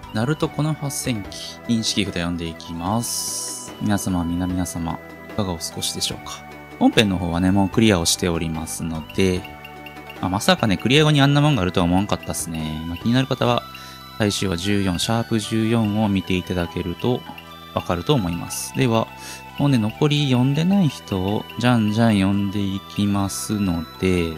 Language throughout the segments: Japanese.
ナルトこの8000期、認識札読んでいきます。皆様、皆様、いかがお過ごしでしょうか。本編の方はね、もうクリアをしておりますので、まさかね、クリア後にあんなもんがあるとは思わんかったっすね。気になる方は、最終話14、シャープ14を見ていただけるとわかると思います。では、もうね、残り読んでない人をじゃんじゃん読んでいきますので、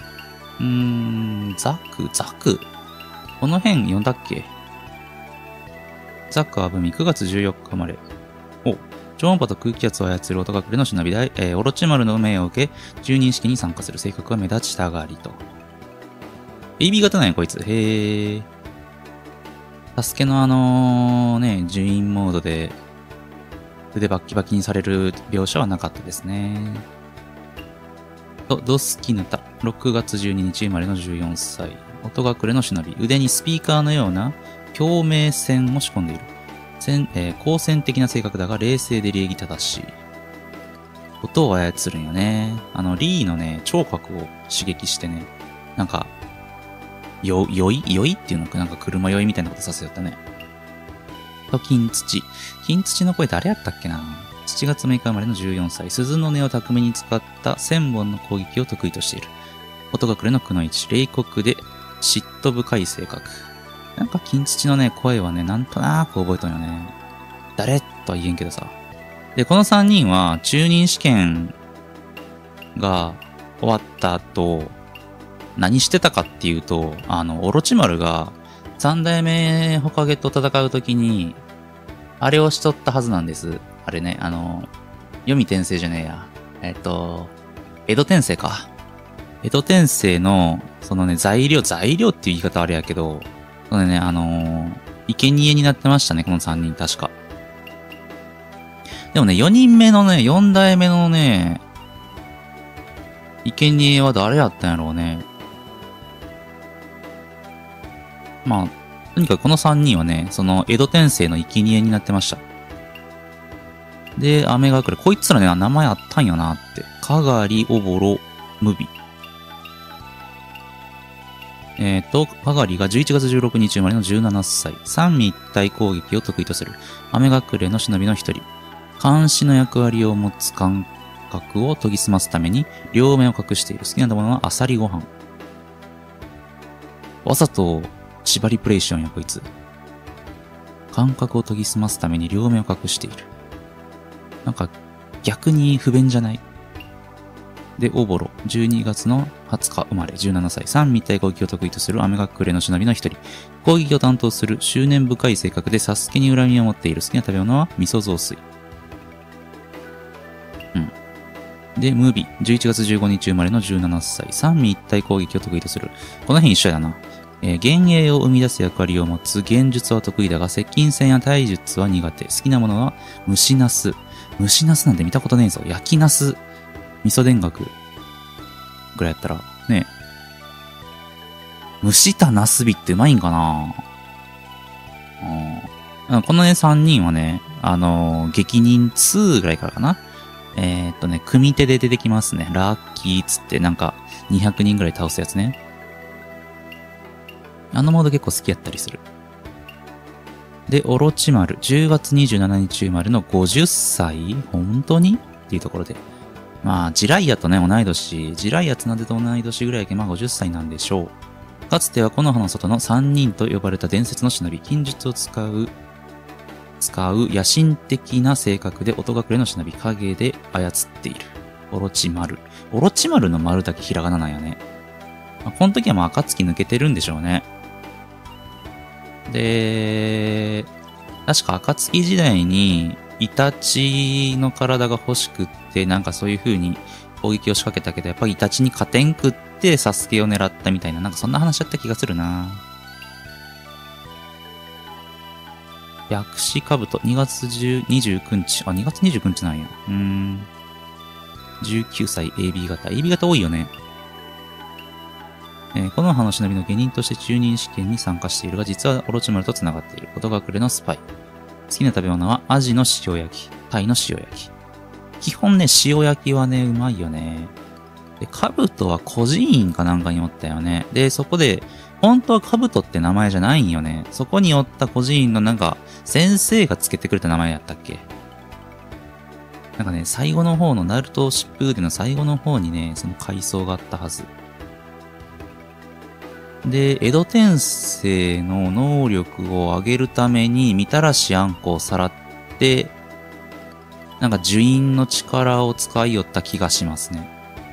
ザクこの辺読んだっけ？ザクアブミ9月14日生まれ。超音波と空気圧を操る音隠れの忍びで、オロチマルの命を受け、住人式に参加する。性格は目立ちたがりと。AB 型なんや、こいつ。へー。サスケの順位モードで、腕バッキバキにされる描写はなかったですね。ドスキヌタ。6月12日生まれの14歳。音隠れの忍び。腕にスピーカーのような共鳴線を仕込んでいる。好戦的な性格だが冷静で礼儀正しい。音を操るんよね。リーのね、聴覚を刺激してね、なんか、酔いっていうのかなんか車酔いみたいなことさせよったね。と、金土。金土の声誰やったっけな。7月6日生まれの14歳。鈴の音を巧みに使った1000本の攻撃を得意としている。音隠れのくの一。冷酷で嫉妬深い性格。なんか金土のね、声はね、なんとなく覚えとんよね。誰とは言えんけどさ。で、この3人は中任試験が終わった後、何してたかっていうと、オロチマルが三代目ホカゲと戦うときに、あれをしとったはずなんです。あれね、読み転生じゃねえや。江戸転生か。江戸転生の、そのね、材料っていう言い方あれやけど、そのね、生贄になってましたね、この3人、確か。でもね、4人目のね、4代目のね、生贄は誰やったんやろうね。とにかくこの3人はね、その江戸転生の生贄になってました。で、雨が来る。こいつらね、名前あったんよなって。かがり、おぼろ、むび。かがりが11月16日生まれの17歳。三位一体攻撃を得意とする。雨隠れの忍びの一人。監視の役割を持つ感覚を研ぎ澄ますために、両目を隠している。好きなものはアサリご飯。わざと、縛りプレイしよんや、こいつ。感覚を研ぎ澄ますために両目を隠している。なんか、逆に不便じゃない？で、オボロ。12月の20日生まれ、17歳。三位一体攻撃を得意とする雨隠れの忍びの一人。攻撃を担当する執念深い性格でサスケに恨みを持っている。好きな食べ物は味噌雑炊。で、ムービー。11月15日生まれの17歳。三位一体攻撃を得意とする。この辺一緒やな。幻影を生み出す役割を持つ。幻術は得意だが、接近戦や体術は苦手。好きなものは蒸しナス。蒸しナスなんて見たことねえぞ。焼きナス。味噌田楽ぐらいやったら、ね。蒸したナスビってうまいんかな？このね、3人はね、激人2ぐらいからかな。組手で出てきますね。ラッキーっつって、なんか、200人ぐらい倒すやつね。モード結構好きやったりする。で、オロチマル。10月27日生まれの50歳？本当にっていうところで。ジライアとね、同い年。ジライアつなでと同い年ぐらいやけ、50歳なんでしょう。かつてはこの葉の外の3人と呼ばれた伝説の忍び、禁術を使う野心的な性格で音隠れの忍び、影で操っている。オロチマル。オロチマルの丸だけひらがななんやね。この時は暁抜けてるんでしょうね。で、確か暁時代に、イタチの体が欲しくって、なんかそういう風に攻撃を仕掛けたけど、やっぱりイタチに勝てんくって、サスケを狙ったみたいな、なんかそんな話だった気がするな。薬師兜、2月29日。2月29日なんや。19歳 AB 型。AB 型多いよね。この葉の忍びの下人として中任試験に参加しているが、実はオロチマルと繋がっている。音隠れのスパイ。好きな食べ物はアジの塩焼き、タイの塩焼き。基本ね、塩焼きはね、うまいよね。で、兜は孤児院かなんかにおったよね。で、そこで、 本当はカブトって名前じゃないんよね。そこにおった孤児院のなんか、先生がつけてくれた名前やったっけ。なんかね、最後の方のナルト疾風での最後の方にね、その階層があったはず。で、江戸転生の能力を上げるために、みたらしあんこをさらって、なんか呪印の力を使いよった気がしますね。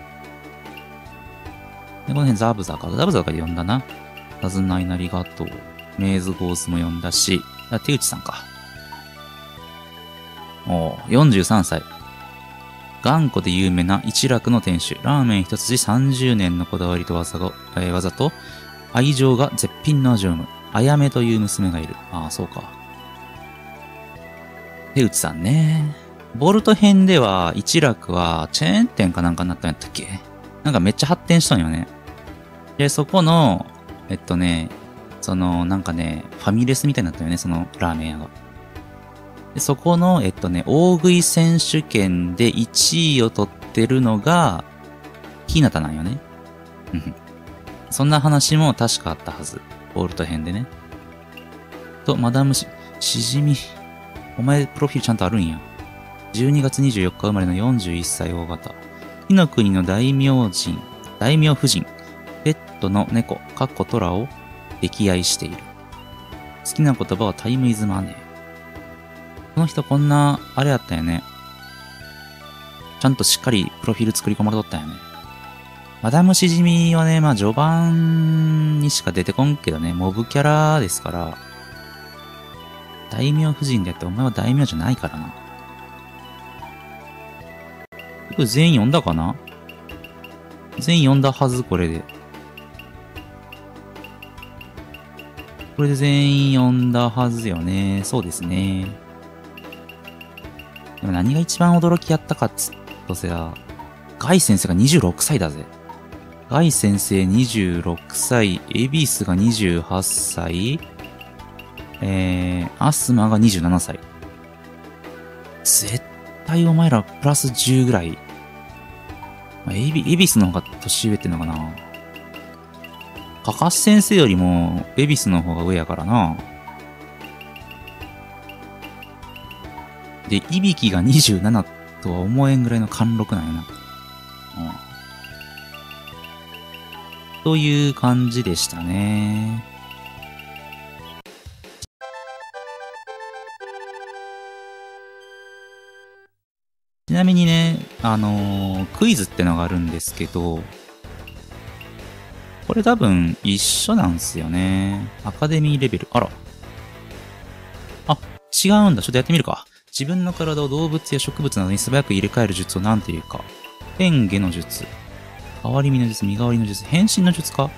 で、この辺ザブザか。ザブザかで読んだな。手綱いなりがとう。メイズゴーズも読んだし、手内さんか。43歳。頑固で有名な一楽の店主。ラーメン一筋30年のこだわりと技と、愛情が絶品の味を生む。あやめという娘がいる。ああ、そうか。手内さんね。ボルト編では、一楽はチェーン店かなんかになったんやったっけ？なんかめっちゃ発展したんよね。で、そこの、なんかね、ファミレスみたいになったよね、そのラーメン屋が。で、そこの、大食い選手権で1位を取ってるのが、ひなたなんよね。そんな話も確かあったはず。ボルト編でね。と、マダムしじみ。お前、プロフィールちゃんとあるんや。12月24日生まれの41歳大型。火の国の大名夫人、ペットの猫、トラを溺愛している。好きな言葉はタイムイズマネー。この人こんな、あれやったよね。ちゃんとしっかりプロフィール作り込まれとったよね。マダムしじみはね、まあ序盤にしか出てこんけどね、モブキャラですから、大名夫人でやってお前は大名じゃないからな。これ全員読んだかな？全員読んだはず、これで。これで全員読んだはずよね。そうですね。でも何が一番驚きやったかっつっとさ、ガイ先生が26歳だぜ。ガイ先生26歳、エビスが28歳、アスマが27歳。絶対お前らプラス10ぐらい。エビスの方が年上ってのかな。カカシ先生よりもエビスの方が上やからな。で、いびきが27とは思えんぐらいの貫禄なんやな。という感じでしたね。ちなみにね、クイズってのがあるんですけど、これ多分一緒なんすよね。アカデミーレベル。あら。あ、違うんだ。ちょっとやってみるか。自分の体を動物や植物などに素早く入れ替える術を何て言うか。変化の術。変わり身の術、身代わりの術、変身の術か？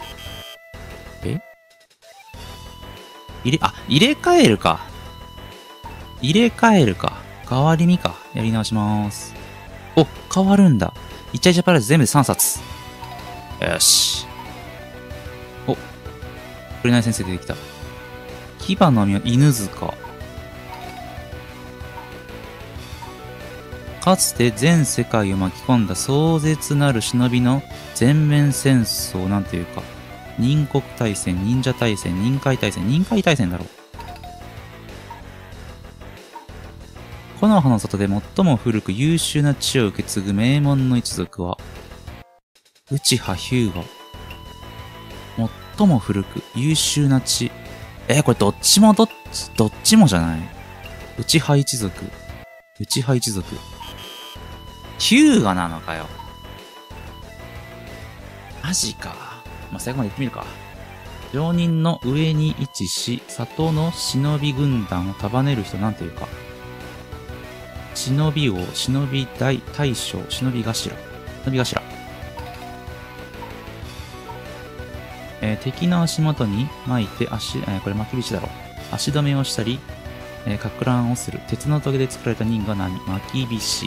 入れ替えるか。入れ替えるか。変わり身か。やり直しまーす。お、変わるんだ。イチャイチャパラダイス全部で3冊。よし。お、紅先生出てきた。牙の実は犬塚。かつて全世界を巻き込んだ壮絶なる忍びの全面戦争なんていうか、忍国大戦、忍者大戦、忍界大戦だろう。木の葉の里で最も古く優秀な血を受け継ぐ名門の一族は、内葉ヒューガ。最も古く優秀な血。これどっちもじゃない？内葉一族。ヒューガなのかよ。マジか。まあ、最後まで言ってみるか。常人の上に位置し、里の忍び軍団を束ねる人なんていうか。忍び王、忍び大将、忍び頭。敵の足元に巻いてこれ巻き菱だろ。足止めをしたり、かく乱をする。鉄の棘で作られた人が何？巻き菱。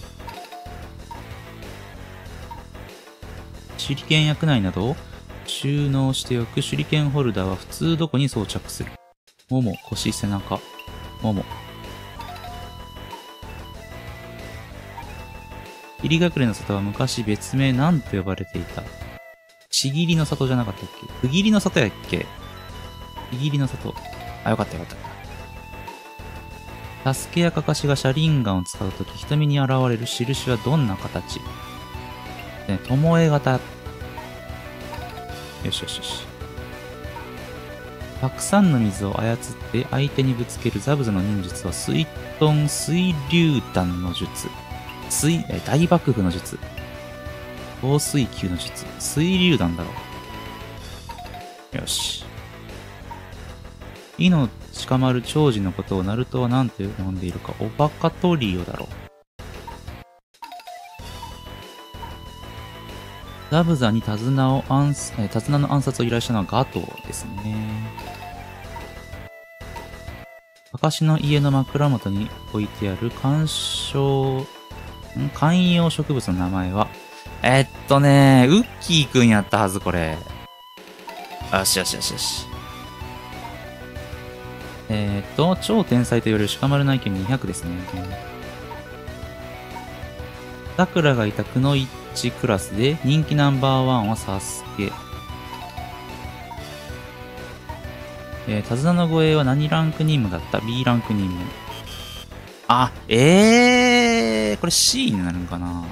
手裏剣薬内などを収納しておく手裏剣ホルダーは普通どこに装着する？もも、腰、背中。もも。入り隠れの里は昔別名何と呼ばれていた？ ちぎりの里じゃなかったっけ？区切りの里やっけ？ちぎりの里。あ、よかったよかった。助けやかかしがシャリンガンを使うとき、瞳に現れる印はどんな形？ともえ型。よしよしよし。たくさんの水を操って相手にぶつけるザブズの忍術は水遁水流弾の術。大爆風の術。高水球の術。水流弾だろう。よし。命かまる長寿のことをナルトは何と呼んでいるか。オバカトリオだろう。ザブザに手綱の暗殺を依頼したのはガトーですね。かかしの家の枕元に置いてある観葉植物の名前は、ウッキーくんやったはず、これ。よしよしよしよし。超天才と言われる鹿丸内見200ですね。桜がいたくのいちクラスで人気ナンバーワンはサスケ。手綱の護衛は何ランク任務だった？ B ランク任務。あ、これ C になるんかな。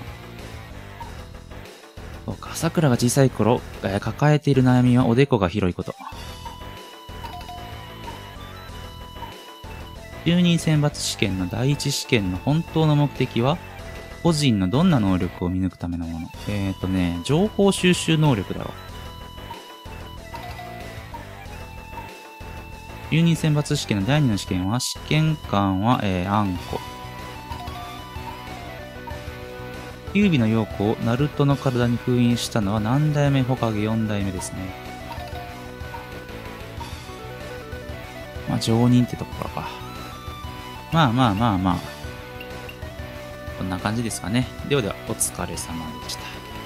そうか、桜が小さい頃、抱えている悩みはおでこが広いこと。就任選抜試験の第一試験の本当の目的は、個人のどんな能力を見抜くためのもの。情報収集能力だろう。就任選抜試験の第2の試験は、試験官は、あんこ。九尾の陽子をナルトの体に封印したのは何代目？ホカゲ4代目ですね。まあ、常任ってところか。まあ。こんな感じですかね。ではでは、お疲れ様でした。